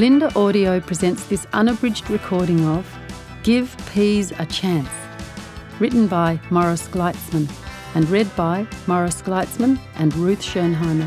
Lynda Audio presents this unabridged recording of Give Peas a Chance, written by Morris Gleitzman and read by Morris Gleitzman and Ruth Schoenheimer.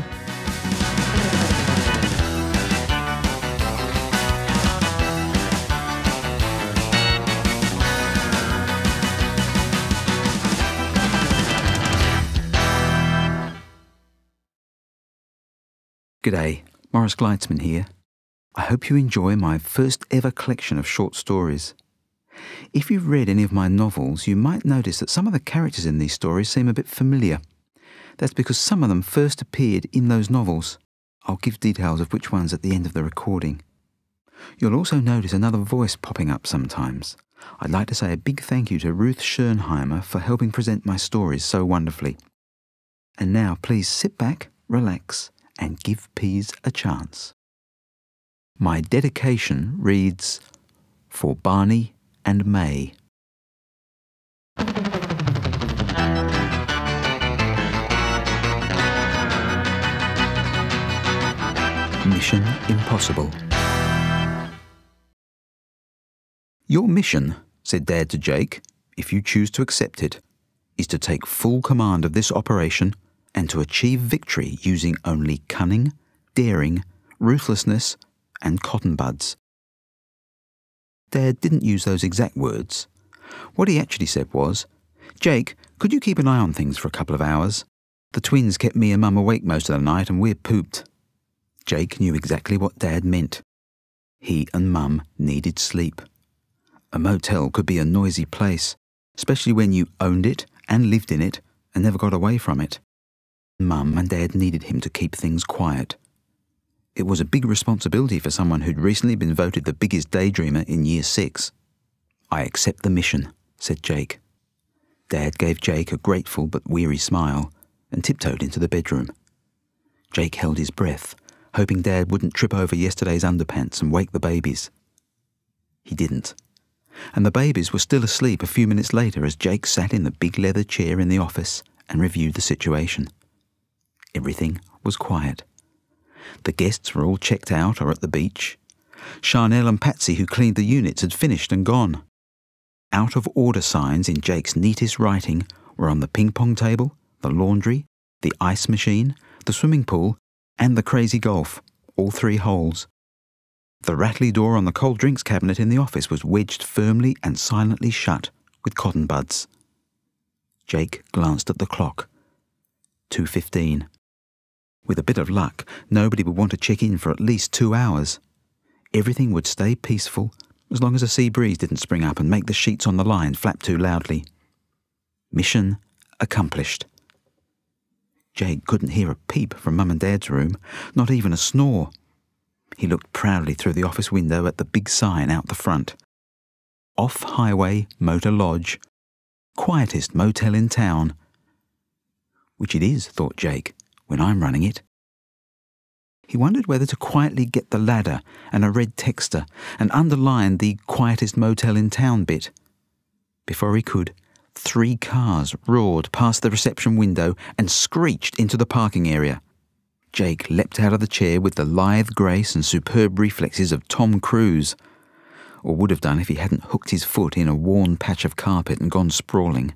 G'day, Morris Gleitzman here. I hope you enjoy my first ever collection of short stories. If you've read any of my novels, you might notice that some of the characters in these stories seem a bit familiar. That's because some of them first appeared in those novels. I'll give details of which ones at the end of the recording. You'll also notice another voice popping up sometimes. I'd like to say a big thank you to Ruth Schoenheimer for helping present my stories so wonderfully. And now please sit back, relax, and give peas a chance. My dedication reads, For Barney and May. Mission Impossible. Your mission, said Dad to Jake, if you choose to accept it, is to take full command of this operation and to achieve victory using only cunning, daring, ruthlessness, and cotton buds. Dad didn't use those exact words. What he actually said was, Jake, could you keep an eye on things for a couple of hours? The twins kept me and Mum awake most of the night and we're pooped. Jake knew exactly what Dad meant. He and Mum needed sleep. A motel could be a noisy place, especially when you owned it and lived in it and never got away from it. Mum and Dad needed him to keep things quiet. It was a big responsibility for someone who'd recently been voted the biggest daydreamer in Year 6. I accept the mission, said Jake. Dad gave Jake a grateful but weary smile and tiptoed into the bedroom. Jake held his breath, hoping Dad wouldn't trip over yesterday's underpants and wake the babies. He didn't, and the babies were still asleep a few minutes later as Jake sat in the big leather chair in the office and reviewed the situation. Everything was quiet. The guests were all checked out or at the beach. Charnel and Patsy, who cleaned the units, had finished and gone. Out-of-order signs in Jake's neatest writing were on the ping-pong table, the laundry, the ice machine, the swimming pool, and the crazy golf, all 3 holes. The rattly door on the cold drinks cabinet in the office was wedged firmly and silently shut with cotton buds. Jake glanced at the clock. 2:15. With a bit of luck, nobody would want to check in for at least 2 hours. Everything would stay peaceful as long as a sea breeze didn't spring up and make the sheets on the line flap too loudly. Mission accomplished. Jake couldn't hear a peep from Mum and Dad's room, not even a snore. He looked proudly through the office window at the big sign out the front. Off-highway motor lodge. Quietest motel in town. Which it is, thought Jake, when I'm running it. He wondered whether to quietly get the ladder and a red texter and underline the quietest motel in town bit. Before he could, 3 cars roared past the reception window and screeched into the parking area. Jake leapt out of the chair with the lithe grace and superb reflexes of Tom Cruise, or would have done if he hadn't hooked his foot in a worn patch of carpet and gone sprawling.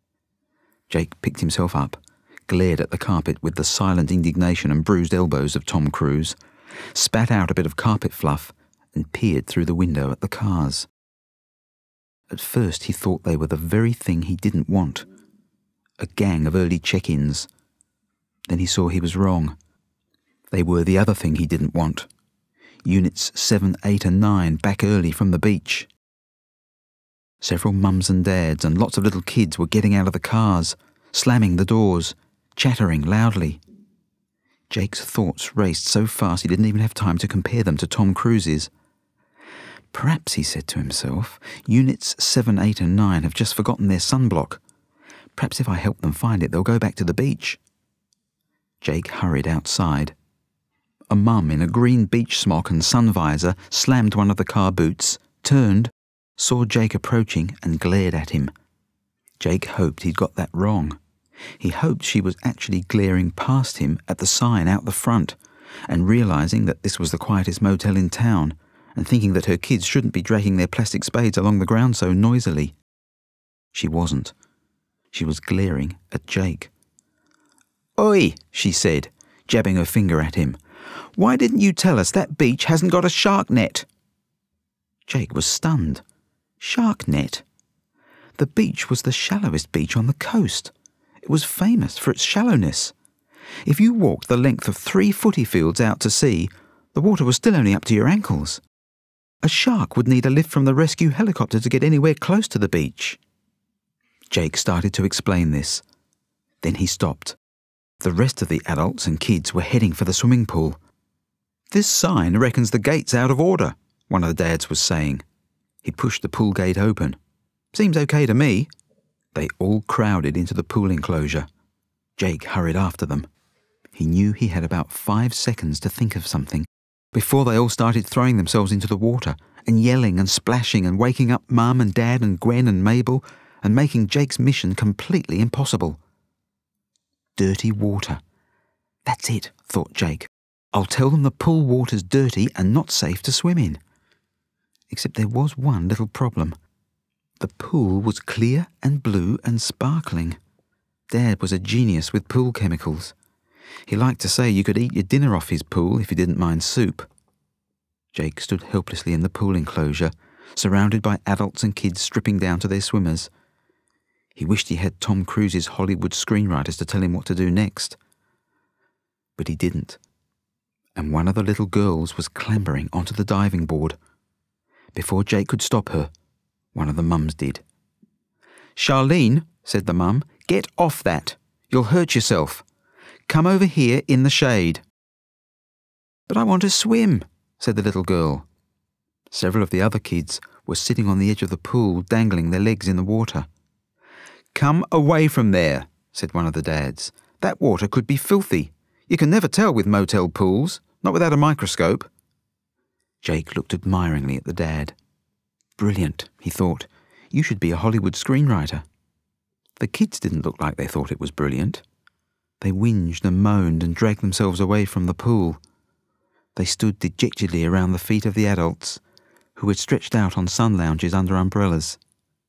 Jake picked himself up, glared at the carpet with the silent indignation and bruised elbows of Tom Cruise, spat out a bit of carpet fluff, and peered through the window at the cars. At first he thought they were the very thing he didn't want. A gang of early check-ins. Then he saw he was wrong. They were the other thing he didn't want. Units 7, 8 and 9 back early from the beach. Several mums and dads and lots of little kids were getting out of the cars, slamming the doors, chattering loudly. Jake's thoughts raced so fast he didn't even have time to compare them to Tom Cruise's. Perhaps, he said to himself, Units 7, 8 and 9 have just forgotten their sunblock. Perhaps if I help them find it, they'll go back to the beach. Jake hurried outside. A mum in a green beach smock and sun visor slammed one of the car boots, turned, saw Jake approaching and glared at him. Jake hoped he'd got that wrong. He hoped she was actually glaring past him at the sign out the front, and realising that this was the quietest motel in town, and thinking that her kids shouldn't be dragging their plastic spades along the ground so noisily. She wasn't. She was glaring at Jake. "Oi," she said, jabbing her finger at him. "Why didn't you tell us that beach hasn't got a shark net?" Jake was stunned. Shark net? The beach was the shallowest beach on the coast. It was famous for its shallowness. If you walked the length of 3 footy fields out to sea, the water was still only up to your ankles. A shark would need a lift from the rescue helicopter to get anywhere close to the beach. Jake started to explain this. Then he stopped. The rest of the adults and kids were heading for the swimming pool. "This sign reckons the gate's out of order," one of the dads was saying. He pushed the pool gate open. "Seems okay to me." They all crowded into the pool enclosure. Jake hurried after them. He knew he had about 5 seconds to think of something before they all started throwing themselves into the water and yelling and splashing and waking up Mum and Dad and Gwen and Mabel and making Jake's mission completely impossible. Dirty water. That's it, thought Jake. I'll tell them the pool water's dirty and not safe to swim in. Except there was one little problem. The pool was clear and blue and sparkling. Dad was a genius with pool chemicals. He liked to say you could eat your dinner off his pool if you didn't mind soup. Jake stood helplessly in the pool enclosure, surrounded by adults and kids stripping down to their swimmers. He wished he had Tom Cruise's Hollywood screenwriters to tell him what to do next. But he didn't. And one of the little girls was clambering onto the diving board. Before Jake could stop her, one of the mums did. "Charlene," said the mum, "get off that. You'll hurt yourself. Come over here in the shade." "But I want to swim," said the little girl. Several of the other kids were sitting on the edge of the pool, dangling their legs in the water. "Come away from there," said one of the dads. "That water could be filthy. You can never tell with motel pools, not without a microscope." Jake looked admiringly at the dad. Brilliant, he thought. You should be a Hollywood screenwriter. The kids didn't look like they thought it was brilliant. They whinged and moaned and dragged themselves away from the pool. They stood dejectedly around the feet of the adults, who had stretched out on sun lounges under umbrellas.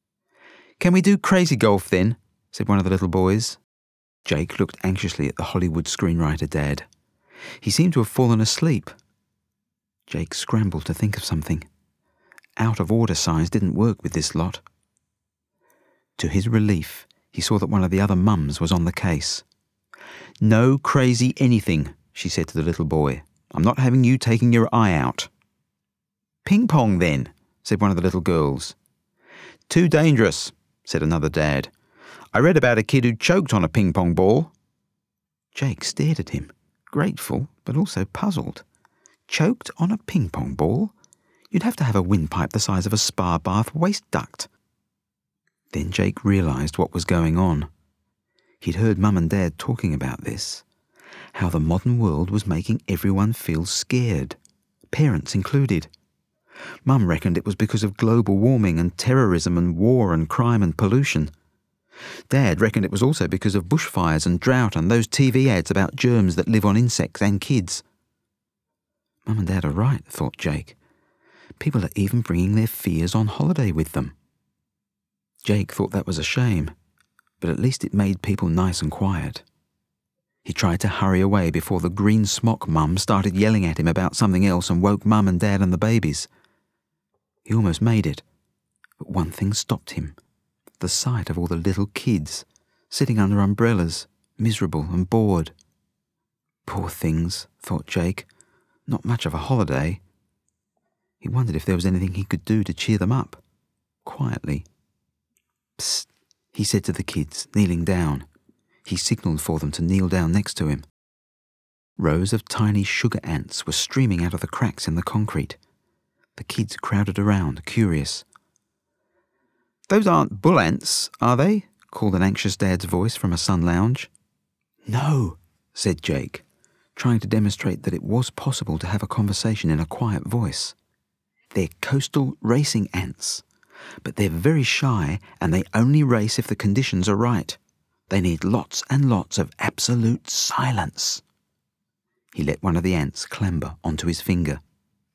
"Can we do crazy golf then?" said one of the little boys. Jake looked anxiously at the Hollywood screenwriter dad. He seemed to have fallen asleep. Jake scrambled to think of something. Out-of-order signs didn't work with this lot. To his relief, he saw that one of the other mums was on the case. "No crazy anything," she said to the little boy. "I'm not having you taking your eye out." "Ping pong then," said one of the little girls. "Too dangerous," said another dad. "I read about a kid who choked on a ping pong ball." Jake stared at him, grateful but also puzzled. Choked on a ping pong ball? You'd have to have a windpipe the size of a spa bath waste duct. Then Jake realised what was going on. He'd heard Mum and Dad talking about this, how the modern world was making everyone feel scared, parents included. Mum reckoned it was because of global warming and terrorism and war and crime and pollution. Dad reckoned it was also because of bushfires and drought and those TV ads about germs that live on insects and kids. Mum and Dad are right, thought Jake. People are even bringing their fears on holiday with them. Jake thought that was a shame, but at least it made people nice and quiet. He tried to hurry away before the green smock mum started yelling at him about something else and woke Mum and Dad and the babies. He almost made it, but one thing stopped him. The sight of all the little kids, sitting under umbrellas, miserable and bored. Poor things, thought Jake. Not much of a holiday. He wondered if there was anything he could do to cheer them up, quietly. "Psst," he said to the kids, kneeling down. He signalled for them to kneel down next to him. Rows of tiny sugar ants were streaming out of the cracks in the concrete. The kids crowded around, curious. "Those aren't bull ants, are they?" called an anxious dad's voice from a sun lounge. "No," said Jake, trying to demonstrate that it was possible to have a conversation in a quiet voice. "They're coastal racing ants, but they're very shy and they only race if the conditions are right. They need lots and lots of absolute silence." He let one of the ants clamber onto his finger.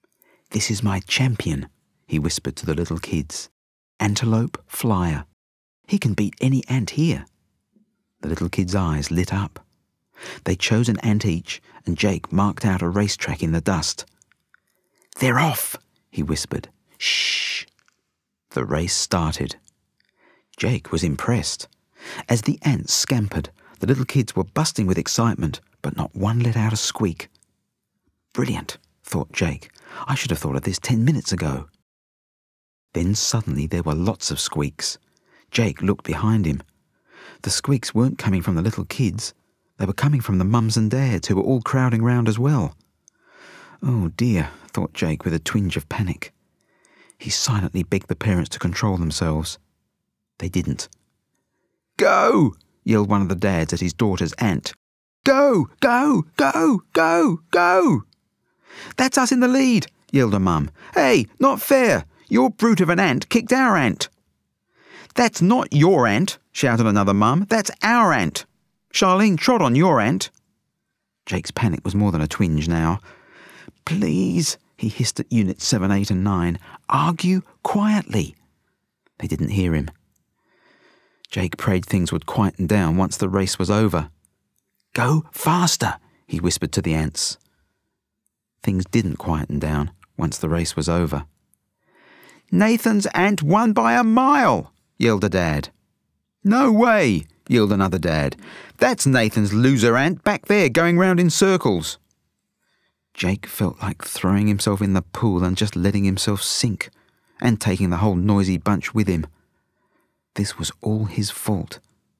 "This is my champion," he whispered to the little kids. "Antelope Flyer. He can beat any ant here." The little kids' eyes lit up. They chose an ant each, and Jake marked out a racetrack in the dust. "They're off," he whispered. "Shh." The race started. Jake was impressed. As the ants scampered, the little kids were busting with excitement, but not one let out a squeak. "Brilliant," thought Jake. "I should have thought of this 10 minutes ago." Then suddenly there were lots of squeaks. Jake looked behind him. The squeaks weren't coming from the little kids. They were coming from the mums and dads, who were all crowding round as well. "Oh dear," thought Jake with a twinge of panic. He silently begged the parents to control themselves. They didn't. "Go!" yelled one of the dads at his daughter's ant. "Go! Go! Go! Go! Go!" "That's us in the lead," yelled a mum. "Hey, not fair! Your brute of an ant kicked our ant." "That's not your ant," shouted another mum. "That's our ant. Charlene trod on your ant." Jake's panic was more than a twinge now. "Please," he hissed at Units 7, 8 and 9, "argue quietly." They didn't hear him. Jake prayed things would quieten down once the race was over. "Go faster," he whispered to the ants. Things didn't quieten down once the race was over. "Nathan's ant won by a mile," yelled a dad. "No way," yelled another dad. "That's Nathan's loser ant back there going round in circles." Jake felt like throwing himself in the pool and just letting himself sink, and taking the whole noisy bunch with him. This was all his fault.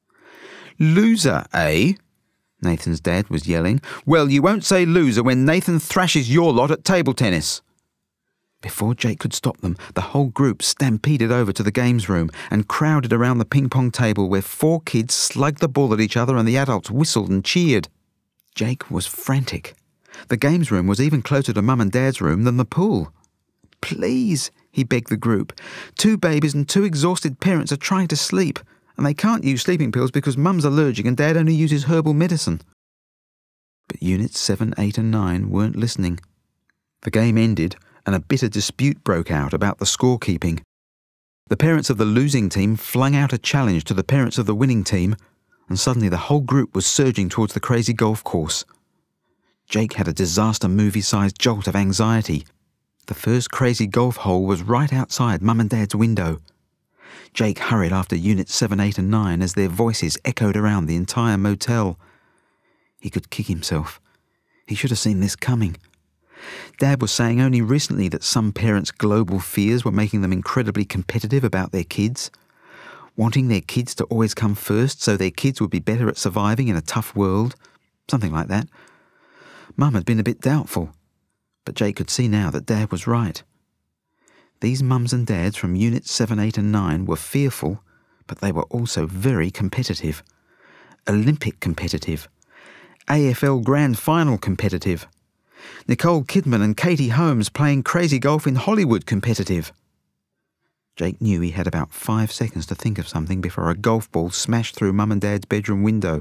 "Loser, eh?" Nathan's dad was yelling. "Well, you won't say loser when Nathan thrashes your lot at table tennis." Before Jake could stop them, the whole group stampeded over to the games room and crowded around the ping-pong table where 4 kids slugged the ball at each other and the adults whistled and cheered. Jake was frantic. The games room was even closer to Mum and Dad's room than the pool. "Please," he begged the group. "2 babies and 2 exhausted parents are trying to sleep, and they can't use sleeping pills because Mum's allergic and Dad only uses herbal medicine." But Units 7, 8 and 9 weren't listening. The game ended, and a bitter dispute broke out about the scorekeeping. The parents of the losing team flung out a challenge to the parents of the winning team, and suddenly the whole group was surging towards the crazy golf course. Jake had a disaster movie-sized jolt of anxiety. The first crazy golf hole was right outside Mum and Dad's window. Jake hurried after Units 7, 8 and 9 as their voices echoed around the entire motel. He could kick himself. He should have seen this coming. Dad was saying only recently that some parents' global fears were making them incredibly competitive about their kids, wanting their kids to always come first so their kids would be better at surviving in a tough world, something like that. Mum had been a bit doubtful, but Jake could see now that Dad was right. These mums and dads from Units 7, 8 and 9 were fearful, but they were also very competitive. Olympic competitive. AFL Grand Final competitive. Nicole Kidman and Katie Holmes playing crazy golf in Hollywood competitive. Jake knew he had about 5 seconds to think of something before a golf ball smashed through Mum and Dad's bedroom window.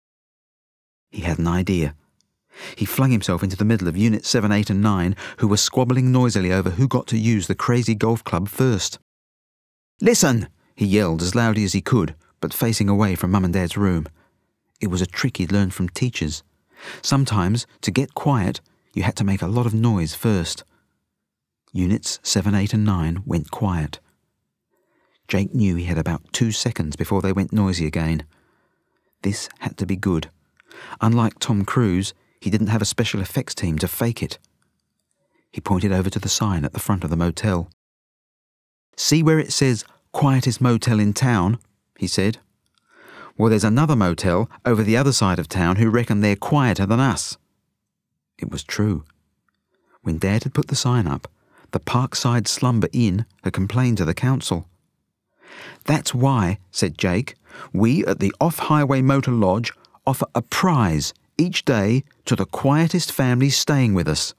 He had an idea. He flung himself into the middle of Units 7, 8 and 9, who were squabbling noisily over who got to use the crazy golf club first. "Listen!" he yelled as loudly as he could, but facing away from Mum and Dad's room. It was a trick he'd learned from teachers. Sometimes, to get quiet, you had to make a lot of noise first. Units 7, 8 and 9 went quiet. Jake knew he had about 2 seconds before they went noisy again. This had to be good. Unlike Tom Cruise, he didn't have a special effects team to fake it. He pointed over to the sign at the front of the motel. "See where it says, 'Quietest motel in town'?" he said. "Well, there's another motel over the other side of town who reckon they're quieter than us." It was true. When Dad had put the sign up, the Parkside Slumber Inn had complained to the council. "That's why," said Jake, "we at the Off-Highway Motor Lodge offer a prize each day to the quietest families staying with us."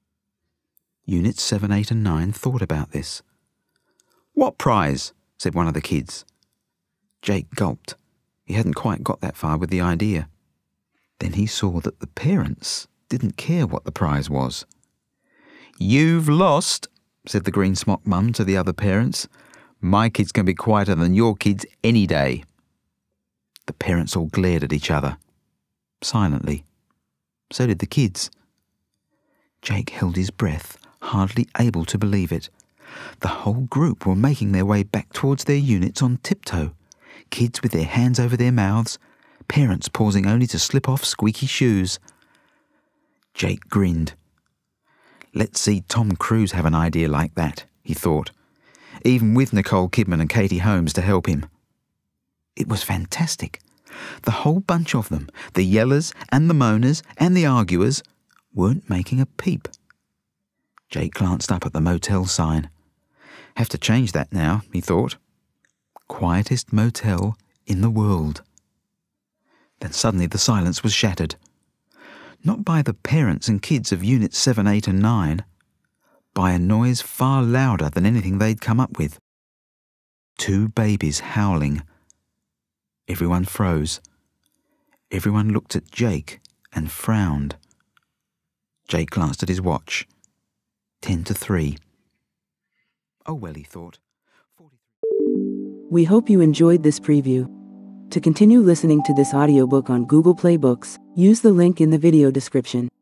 Units 7, 8 and 9 thought about this. "What prize?" said one of the kids. Jake gulped. He hadn't quite got that far with the idea. Then he saw that the parents didn't care what the prize was. "You've lost," said the green smock mum to the other parents. "My kid's going to be quieter than your kids any day." The parents all glared at each other, silently. So did the kids. Jake held his breath, hardly able to believe it. The whole group were making their way back towards their units on tiptoe, kids with their hands over their mouths, parents pausing only to slip off squeaky shoes. Jake grinned. Let's see Tom Cruise have an idea like that, he thought, even with Nicole Kidman and Katie Holmes to help him. It was fantastic. The whole bunch of them, the yellers and the moaners and the arguers, weren't making a peep. Jake glanced up at the motel sign. Have to change that now, he thought. Quietest motel in the world. Then suddenly the silence was shattered. Not by the parents and kids of Units 7, 8 and 9, by a noise far louder than anything they'd come up with. 2 babies howling. Everyone froze. Everyone looked at Jake and frowned. Jake glanced at his watch. 10 to 3. Oh well, he thought. We hope you enjoyed this preview. To continue listening to this audiobook on Google Play Books, use the link in the video description.